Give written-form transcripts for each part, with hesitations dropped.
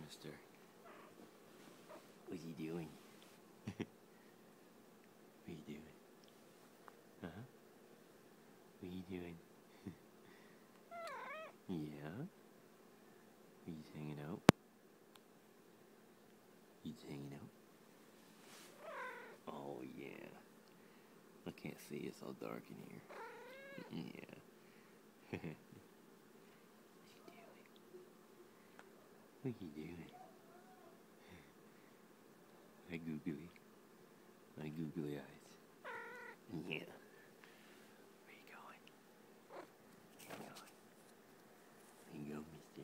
mister. What's he doing? What are you doing? Huh? What are you doing? Yeah? He's hanging out. He's hanging out. Oh, yeah. I can't see, it's all dark in here. Yeah. What are you doing? My googly. My googly eyes. Yeah. Where you going? Where you going? Where you go, mister?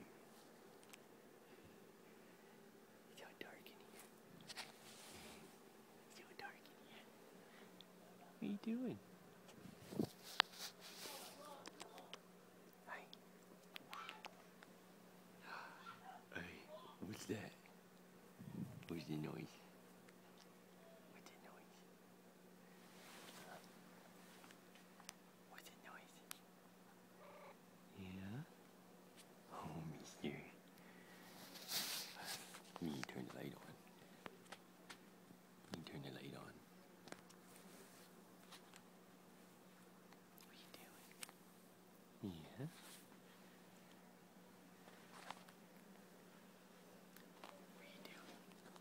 It's so dark in here. It's so dark in here. What are you doing? Hi. Hey, what's that? What's the noise? What's the noise? What's the noise? Yeah? Oh, mister. You need to turn the light on. You need to turn the light on. What are you doing? Yeah? What are you doing?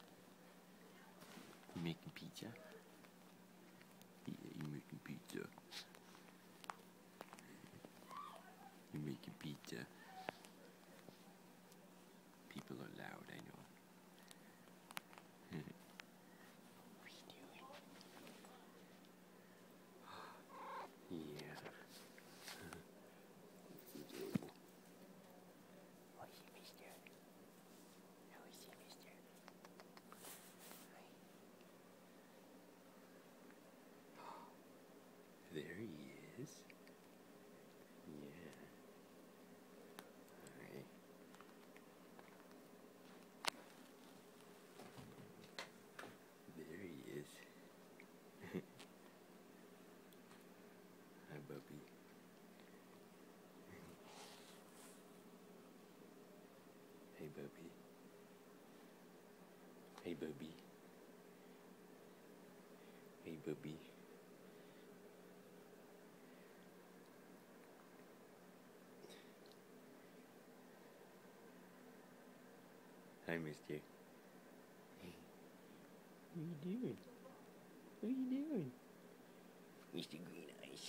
You making pizza? Yeah, you making pizza. You making pizza. People are loud, I know. What are you doing? Yeah. Oh, you mister. How is he, mister? There he is. Yeah. Alright. There he is. Hi, Bubby. Hey, Bubby. Hey, Bubby. Hey, Bubby. Hi, mister. What are you doing? What are you doing? Mr. Green Eyes.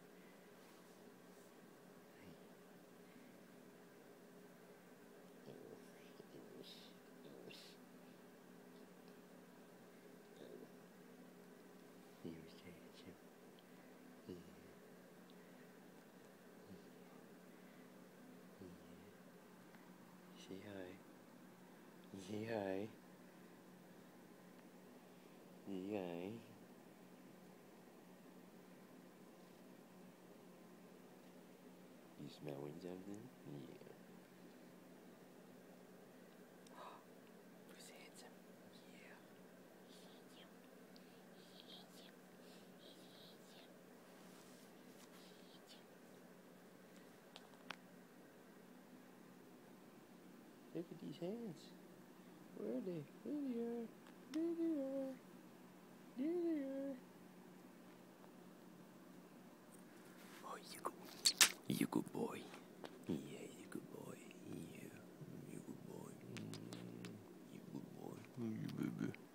You're so handsome. Say hi. Say hi. Say hi. You smelling something? Yeah. Who's handsome? Yeah. Look at these hands. Where are they? There they are. There they are. There they are. Oh, you good. You good boy. Yeah, you good boy. Yeah, you good boy. You good boy. You baby.